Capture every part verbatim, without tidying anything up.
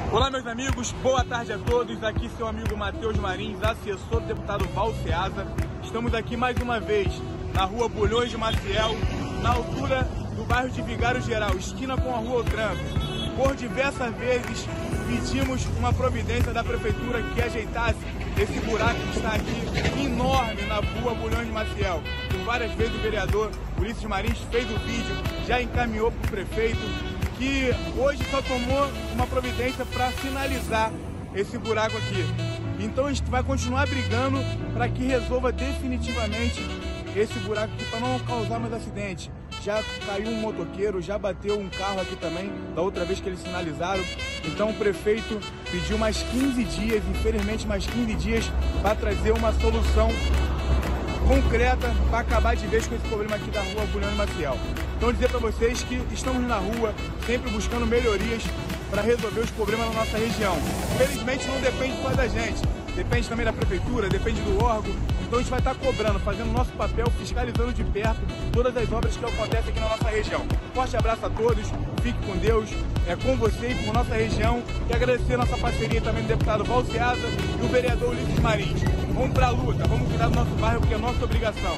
Olá, meus amigos, boa tarde a todos. Aqui seu amigo Matheus Marins, assessor do deputado Val Ceasa. Estamos aqui mais uma vez na rua Bulhões de Maciel, na altura do bairro de Vigário Geral, esquina com a rua Otranco. Por diversas vezes pedimos uma providência da prefeitura que ajeitasse esse buraco que está aqui enorme na rua Bulhões de Maciel. Por várias vezes o vereador Ulisses Marins fez o vídeo, já encaminhou para o prefeito, que hoje só tomou uma providência para finalizar esse buraco aqui. Então a gente vai continuar brigando para que resolva definitivamente esse buraco aqui, para não causar mais acidente. Já caiu um motoqueiro, já bateu um carro aqui também, da outra vez que eles sinalizaram. Então o prefeito pediu mais quinze dias, infelizmente mais quinze dias, para trazer uma solução concreta para acabar de vez com esse problema aqui da rua Bulhões de Maciel. Então dizer para vocês que estamos na rua, sempre buscando melhorias para resolver os problemas na nossa região. Felizmente não depende só da gente, depende também da prefeitura, depende do órgão. Então a gente vai estar cobrando, fazendo o nosso papel, fiscalizando de perto todas as obras que acontecem aqui na nossa região. Forte abraço a todos, fique com Deus, é com você e com nossa região. E agradecer a nossa parceria também do deputado Val Ceasa e o vereador Ulisses Marins. Vamos para a luta, vamos cuidar do nosso bairro, porque é nossa obrigação.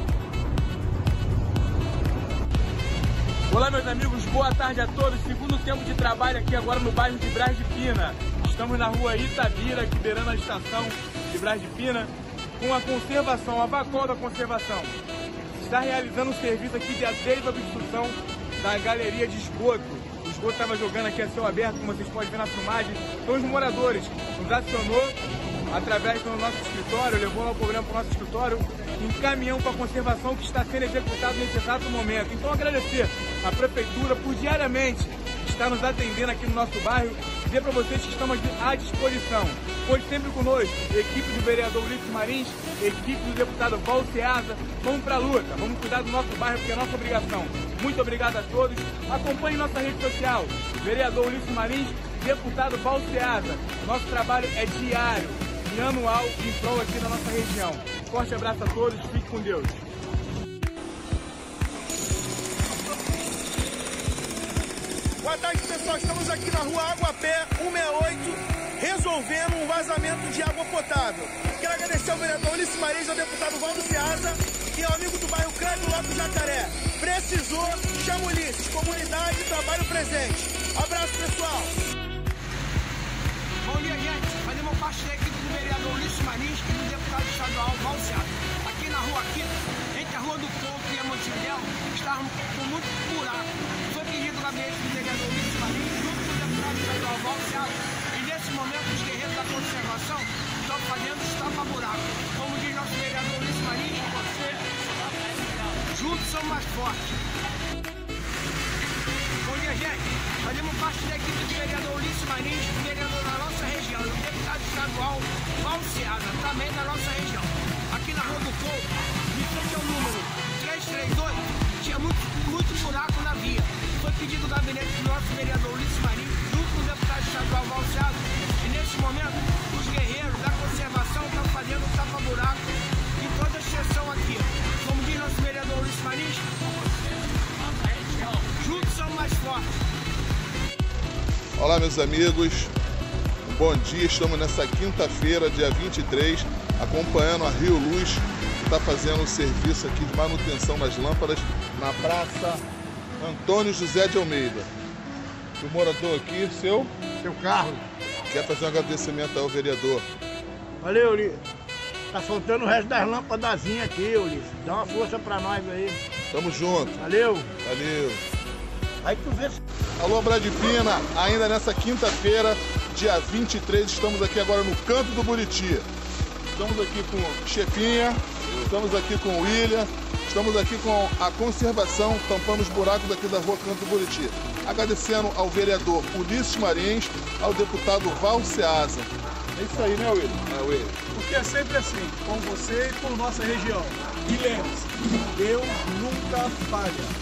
Olá, meus amigos, boa tarde a todos. Segundo tempo de trabalho aqui agora no bairro de Braz de Pina. Estamos na rua Itabira, aqui beirando a estação de Braz de Pina, com a conservação, a Vacol da conservação. Está realizando um serviço aqui de desobstrução da galeria de esgoto. O esgoto estava jogando aqui a céu aberto, como vocês podem ver na filmagem. Então os moradores nos acionou através do nosso escritório, levou o problema para o nosso escritório, encaminhamos para a conservação que está sendo executado nesse exato momento. Então agradecer à prefeitura por diariamente estar nos atendendo aqui no nosso bairro, dizer para vocês que estamos aqui à disposição. Conte sempre conosco, equipe do vereador Ulisses Marins, equipe do deputado Val Ceasa. Vamos para a luta, vamos cuidar do nosso bairro, porque é nossa obrigação. Muito obrigado a todos. Acompanhe nossa rede social, vereador Ulisses Marins, deputado Val Ceasa. Nosso trabalho é diário e anual em prol aqui na nossa região. Forte abraço a todos, fique com Deus. Boa tarde, pessoal. Estamos aqui na rua Aguapé, cento e sessenta e oito, resolvendo um vazamento de água potável. Quero agradecer ao vereador Ulisses Marins, ao deputado Val Ceasa e ao amigo do bairro Cândido Lopes Jacaré. Precisou, chama o Ulisses. Comunidade, trabalho presente. Abraço, pessoal. Bom dia, gente. Fazemos parte da equipe do vereador Ulisses Marins e do deputado estadual Val Ceasa. Aqui na rua aqui, entre a Rua do Couto e a Montevidéu, estávamos com muito buraco. Foi pedido o gabinete do vereador Ulisses Marins, junto com o deputado estadual Val Ceasa. E nesse momento, os guerreiros da conservação estão fazendo tapa-buraco. Como diz nosso vereador Ulisses Marins, você, juntos somos mais fortes. Bom dia, gente. Fazemos parte da equipe do vereador Ulisses Marins, vereador da nossa região, e o deputado estadual Val Ceasa, também da nossa região. Aqui na Rua do Couto, de frente ao número trezentos e trinta e oito, tinha muito, muito buraco na via. Foi pedido o gabinete do nosso vereador Ulisses Marins, junto com o deputado estadual Val Ceasa, e neste momento, os guerreiros da conservação estão fazendo tapa-buraco em toda a extensão aqui. Como diz nosso vereador Ulisses Marins, juntos somos mais fortes. Olá, meus amigos, bom dia. Estamos nessa quinta-feira, dia vinte e três, acompanhando a Rio Luz, que está fazendo o serviço aqui de manutenção das lâmpadas na Praça Antônio José de Almeida. O morador aqui, seu? Seu Carlos. Quer fazer um agradecimento ao vereador. Valeu, Ulisses. Tá faltando o resto das lâmpadazinhas aqui, Ulisses. Dá uma força pra nós aí. Tamo junto. Valeu. Valeu. Aí tu vê. Alô, Braz de Pina, ainda nessa quinta-feira, dia vinte e três, estamos aqui agora no Canto do Buriti. Estamos aqui com o Chefinha, estamos aqui com o William, estamos aqui com a conservação, tampando os buracos aqui da rua Canto do Buriti. Agradecendo ao vereador Ulisses Marins, ao deputado Val Ceasa. É isso aí, né, William? É, William. Porque é sempre assim, com você e com nossa região. E lembre-se, Deus nunca falha.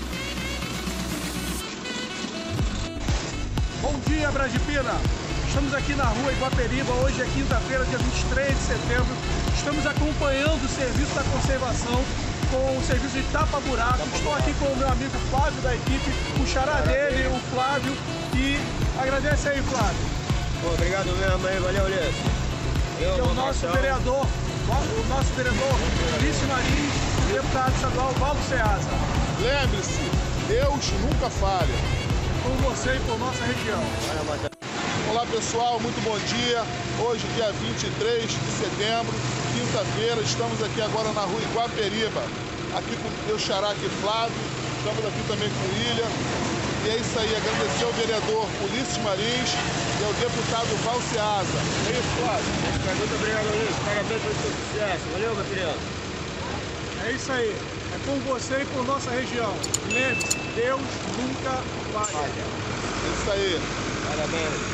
Bom dia, Braz de Pina. Estamos aqui na rua Iguaperiba, hoje é quinta-feira, dia vinte e três de setembro. Estamos acompanhando o serviço da conservação com o serviço de tapa-buraco. Estou aqui com o meu amigo Flávio da equipe, o xará dele, o Flávio, e agradece aí, Flávio. Pô, obrigado mesmo aí, valeu, Ulisses. É o nosso vereador, o nosso vereador Ulisses Marins, deputado estadual Valdo Ceasa. Lembre-se, Deus nunca falha. Por você e por nossa região. Olá pessoal, muito bom dia. Hoje, dia vinte e três de setembro, quinta-feira, estamos aqui agora na rua Iguaperiba, aqui com o meu xará aqui, Flávio, estamos aqui também com o William. E é isso aí, agradecer ao vereador Ulisses Marins e ao deputado Valdo Ceasa. É isso, Flávio? Muito obrigado, Ulisses. Parabéns pelo seu sucesso. Valeu, meu querido. É isso aí. É por você e por nossa região. Lembre-se, Deus nunca falha. É isso aí. Parabéns.